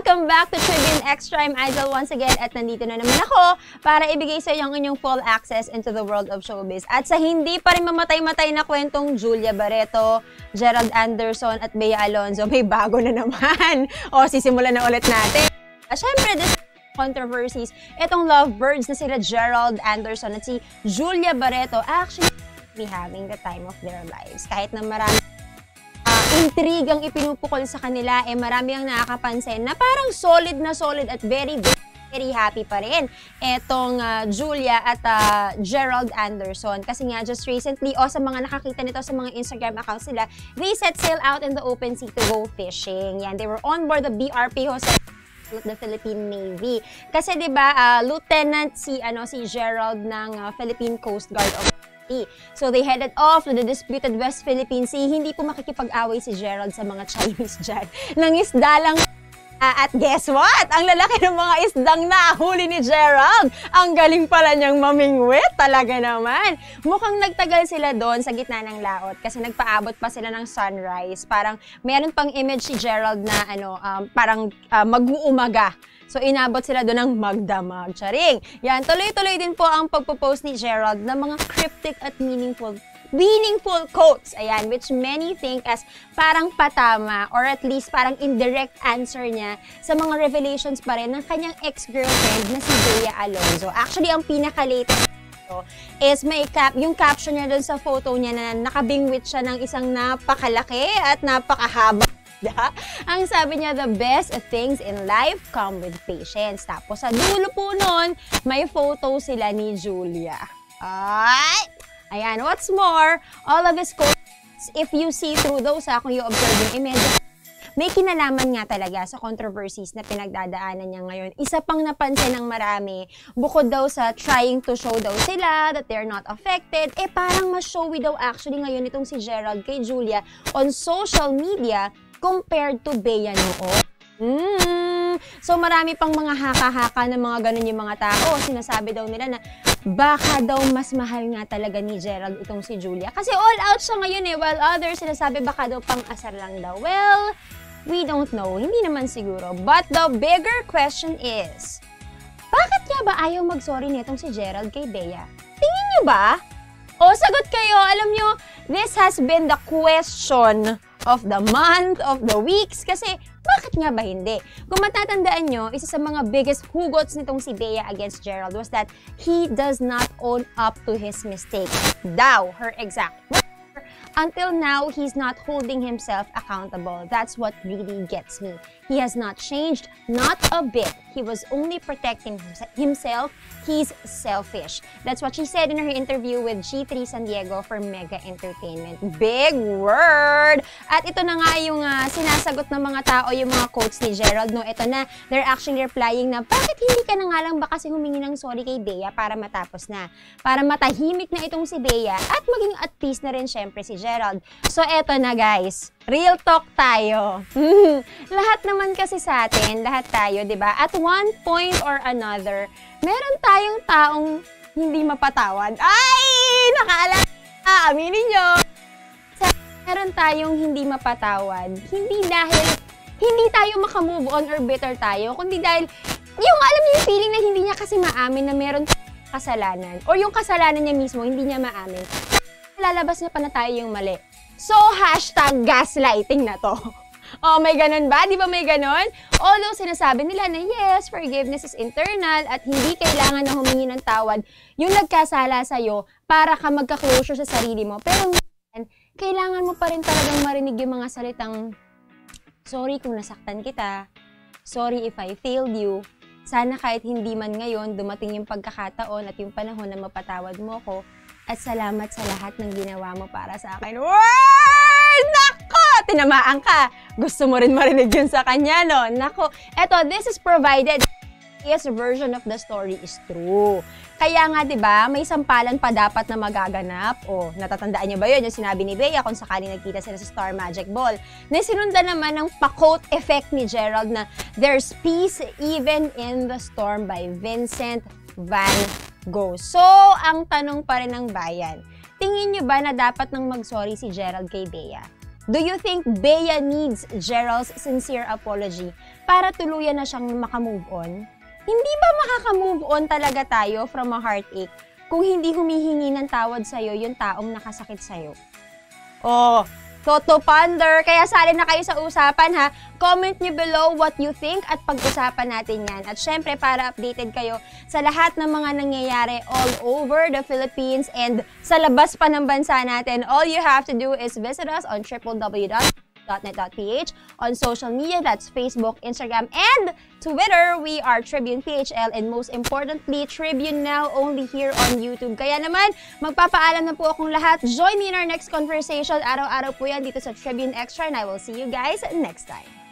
Welcome back to Tribune Extra. I'm Idol once again at nandito na naman ako para ibigay sa iyo ang inyong full access into the world of showbiz. At sa hindi pa rin mamatay-matay na kwentong Julia Barreto, Gerald Anderson at Bea Alonzo, may bago na naman. O, sisimulan na ulit natin. Siyempre, this controversies, itong lovebirds na sila Gerald Anderson at si Julia Barreto actually be having the time of their lives. Kahit na marami intrigang ipinupukol sa kanila, marami ang nakakapansin na parang solid at very happy pa rin etong Julia at Gerald Anderson. Kasi nga, just recently, sa mga nakakita nito sa mga Instagram accounts nila, they set sail out in the open sea to go fishing. Yan, they were on board the BRP Jose the Philippine Navy. Kasi 'di ba, lieutenant si Gerald ng Philippine Coast Guard of So they headed off to the disputed West Philippine Sea. Hindi po makikipag-away si Gerald sa mga Chinese dyan. Nang isda lang. At guess what? Ang lalaki ng mga isdang nahuli ni Gerald. Ang galing pala niyang mamingwit. Talaga naman. Mukhang nagtagal sila doon sa gitna ng laot kasi nagpaabot pa sila ng sunrise. Parang meron pang image si Gerald na parang mag-uumaga. So, inabot sila doon ng magdamag. Charing! Yan, tuloy-tuloy din po ang pagpo-post ni Gerald ng mga cryptic at meaningful quotes. Ayan, which many think as parang patama or at least parang indirect answer niya sa mga revelations pa rin ng kanyang ex-girlfriend na si Bea Alonzo. Actually, ang pinaka-latest is yung caption niya doon sa photo niya na nakabingwit siya ng isang napakalaki at napakahaba. Ang sabi niya, the best things in life come with patience. Tapos sa dulo po nun, may photo sila ni Julia. Ay! Ayan, what's more, all of his quotes, if you see through those, kung you observe yung image, may kinalaman nga talaga sa controversies na pinagdadaanan niya ngayon. Isa pang napansin ng marami, bukod daw sa trying to show daw sila that they're not affected, parang mas showy daw actually ngayon itong si Gerald kay Julia on social media compared to Bea noon. So marami pang mga haka-haka ng mga ganun yung mga tao. Sinasabi daw nila na baka daw mas mahal nga talaga ni Gerald itong si Julia. Kasi all out siya ngayon while others sinasabi baka daw pang asar lang daw. Well, we don't know. Hindi naman siguro. But the bigger question is, bakit nga ba ayaw mag-sorry nitong si Gerald kay Bea? Tingin nyo ba? Sagot kayo. Alam nyo, this has been the question of the month, of the weeks, kasi bakit nga ba hindi? Kung matatandaan nyo, isa sa mga biggest hugots nitong si Bea against Gerald was that he does not own up to his mistake. Daw, her exact words. Until now, he's not holding himself accountable. That's what really gets me. He has not changed, not a bit. He was only protecting himself. He's selfish. That's what she said in her interview with G3 San Diego for Mega Entertainment. Big word! At ito na nga yung sinasagot ng mga tao, yung mga quotes ni Gerald. No, ito na, they're actually replying na, bakit hindi ka na nga lang ba kasi humingi ng sorry kay Bea para matapos na? Para matahimik na itong si Bea at maging at peace na rin syempre si Gerald. So, eto na guys. Real talk tayo. Lahat naman kasi sa atin, lahat tayo, 'di ba? At one point or another, meron tayong taong hindi mapatawad. Ay, nakaalala. Aminin nyo. Meron tayong hindi mapatawad. Hindi dahil hindi tayo makamove on or bitter tayo, kundi dahil yung alam niyo yung feeling na hindi niya kasi maamin na meron kasalanan or yung kasalanan niya mismo hindi niya maamin. Lalabas na pa na tayo yung mali. So, hashtag gaslighting na to. May ganun ba? Di ba may ganun? Although sinasabi nila na yes, forgiveness is internal at hindi kailangan na humingi ng tawad yung nagkasala sa'yo para ka magka-closure sa sarili mo. Pero kailangan mo pa rin talagang marinig yung mga salitang, sorry kung nasaktan kita, sorry if I failed you, sana kahit hindi man ngayon dumating yung pagkakataon at yung panahon na mapatawad mo ko, at salamat sa lahat ng ginawa mo para sa akin. Word! Nako! Tinamaan ka. Gusto mo rin marinig yun sa kanya, no? Nako. Eto, this is provided. His version of the story is true. Kaya nga, di ba, may sampalan pa dapat na magaganap. Natatandaan niyo ba yun? Yung sinabi ni Bea kung sakaling nagkita sila sa Star Magic Ball. Na sinundan naman ng pa-quote effect ni Gerald na there's peace even in the storm by Vincent Van Gogh. So, ang tanong pa rin ng bayan, tingin nyo ba na dapat nang mag-sorry si Gerald kay Bea? Do you think Bea needs Gerald's sincere apology para tuluyan na siyang makamove on? Hindi ba makaka-move on talaga tayo from a heartache kung hindi humihingi ng tawad sa'yo yung taong nakasakit sa'yo? Oh, Toto Ponder, kaya sali na kayo sa usapan ha. Comment nyo below what you think at pag-usapan natin yan. At syempre, para updated kayo sa lahat ng mga nangyayari all over the Philippines and sa labas pa ng bansa natin, all you have to do is visit us on www.net.ph. On social media, that's Facebook, Instagram, and Twitter. We are Tribune PHL, and most importantly, Tribune now only here on YouTube. Kaya naman, magpapaalam na po akong lahat. Join me in our next conversation. Araw-araw po yan dito sa Tribune Extra, and I will see you guys next time.